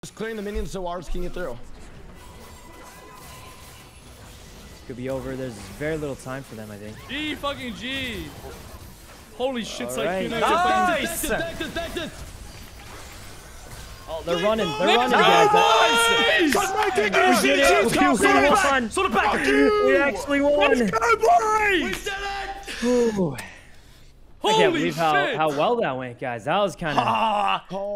Just clearing the minions so ours can get through. Could be over. There's very little time for them, I think. G fucking G. Holy shit, Right. nice. Oh, they're running. They're running, guys. We won. Sort of back. We actually won. Let's go, boy. We did it! Ooh. I Holy can't believe shit. how well that went, guys. That was kind of...